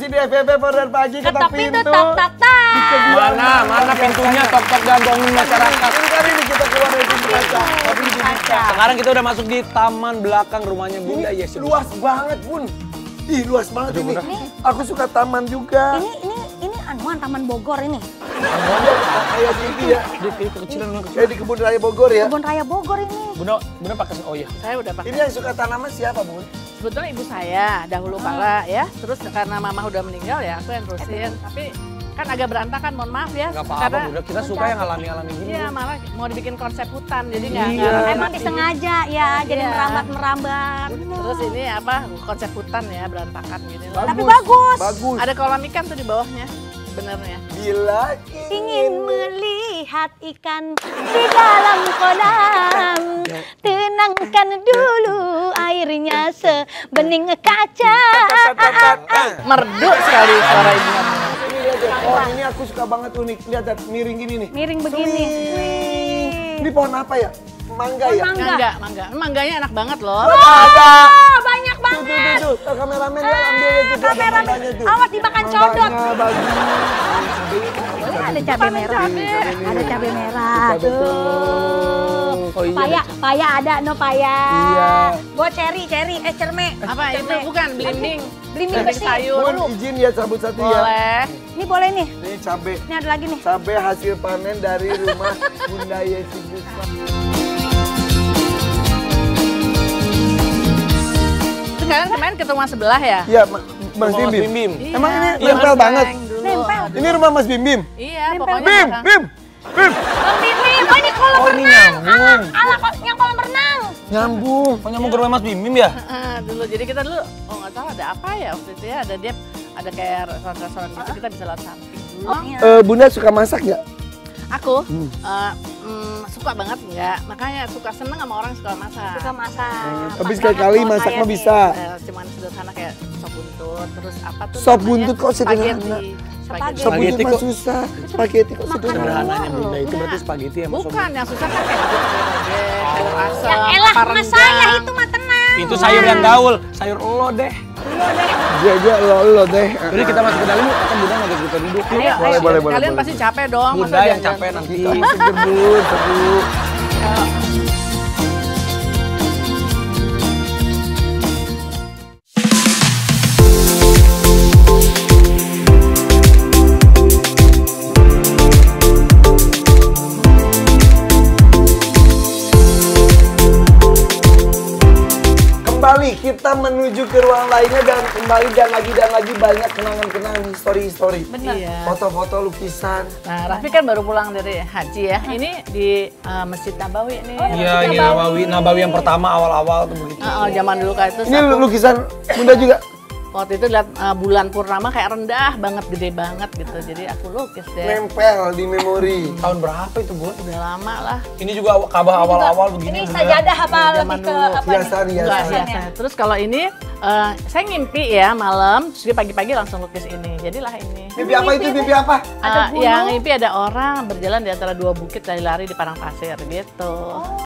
di FVP Order Pagi ketok pintu. tok. Mana pintunya, tok-tok gantongin masyarakat. Kali ini kita keluar dari pintu kaca. Tapi di pintu kaca. Sekarang kita udah masuk di taman belakang rumahnya Bunda Yesi. Luas banget, Bun. Ih, luas banget ini. Aku suka taman juga. Ini anuan Taman Bogor ini. Kayak gini ya. Dia kayak kekecilan yang kecil. Kayak di Kebun Raya Bogor ya. Kebun Raya Bogor ini. Bunda pakai oh iya. Saya udah pakai. Ini yang suka tanaman siapa, Bun? Sebetulnya ibu saya dahulu kala ya. Terus karena mama udah meninggal ya aku yang terusin. Tapi kan agak berantakan, mohon maaf ya. Enggak apa-apa, Bunda. Kita suka yang alami-alami gini. Iya, malah mau dibikin konsep hutan. Jadi Iya. nggak Emang disengaja ya, jadi Iya. merambat-merambat. Terus ini apa konsep hutan ya berantakan gini. Tapi bagus. Bagus. Ada kolam ikan tuh di bawahnya sebenarnya. Bila Ingin melihat ikan di dalam kolam, tenangkan dulu airnya sebening kaca. Merdu sekali suara ibunya. ini lihat deh, pohon ini aku suka banget unik. Lihat deh, miring gini nih. Miring begini. Ini pohon apa ya? Mangga ya? Mangga. Mangganya enak banget loh. Ada. Banyak Tuh, banget. tuh. Kameramen ya ambil itu. Kameramen, awas dimakan codot. Mangganya bagus. Ada cabai merah. Ada cabai merah. Cabai tuh. Oh iya. Paya ada no paya. Iya. Buat cherry, cerme. Apa itu? Bukan belimbing. Belimbing besi. sayur. Bun, izin ya cabut satu ya. Boleh. Ini boleh nih. Ini cabai. Ini ada lagi nih. Cabai hasil panen dari rumah Bunda Yesi Gusman. Itu kalian kemarin ke rumah sebelah ya? Iya, Mas Rumah Bim. Bim. Iya, Emang ini iya, nempel Mas banget? Beng dulu. Nempel. Ini rumah Mas Bim Bim. Iya, Nempel. pokoknya Bim, belakang. Bim, Bim. Oh ini kolam Oh, ini renang. nyambung. Yang kolam renang. Nyambung. Oh nyambung ke rumah Mas Bim Bim ya? Dulu jadi kita dulu nggak tahu ada apa ya waktu itu ya ada kayak restoran gitu kita bisa lewat samping dulu. Oh, iya. Bunda suka masak nggak? Aku suka banget enggak, makanya suka seneng sama orang yang suka masak. Suka masak. Tapi Pas sekali-kali banget masak kalau mah saya bisa. Cuman sederhana kayak sop buntut, terus apa tuh Sop namanya? buntut kok sederhana? Spaghetti. Spaghetti. Sop buntut Spaghetti mah kok. susah. Spaghetti kok sederhana. Sederhananya Bunda itu berarti spaghetti ya Mas. Bukan, yang susah kan kayak sayur asam, Ya elah, apa mas saya rendang. itu mah tenang. Itu sayur yang gaul, sayur elo deh. Dia lo deh. Jadi kita masuk ke dalam yuk, kan Bunda ngajak kita duduk. Ayo, Boleh, kalian pasti capek dong. Bunda masa yang jalan-jalan capek nanti. Seger Bun, seger. Kembali kita menuju ke ruang lainnya dan kembali dan lagi banyak kenangan-kenangan histori-histori. Bener. Iya. Foto-foto, lukisan. Nah, Raffi kan baru pulang dari haji ya. Ini di Masjid Nabawi nih. Iya, ini Nabawi yang pertama awal-awal tuh begitu. Zaman dulu kan itu Ini lukisan Bunda juga. waktu itu lihat bulan purnama kayak rendah banget, gede banget gitu. Jadi aku lukis deh. Nempel di memori. Tahun berapa itu Bun? Udah lama lah. Ini juga Ka'bah awal-awal begini. Ini Bunda. sajadah apa Zaman lebih ke dulu. apa nih? Hiasan, Enggak, hiasan. biasa. Terus kalau ini saya ngimpi ya malam, terus dia pagi-pagi langsung lukis ini. Jadilah ini. Mimpi apa itu? Mimpi apa? Yang ngimpi ada orang berjalan di antara dua bukit lari-lari di padang pasir gitu.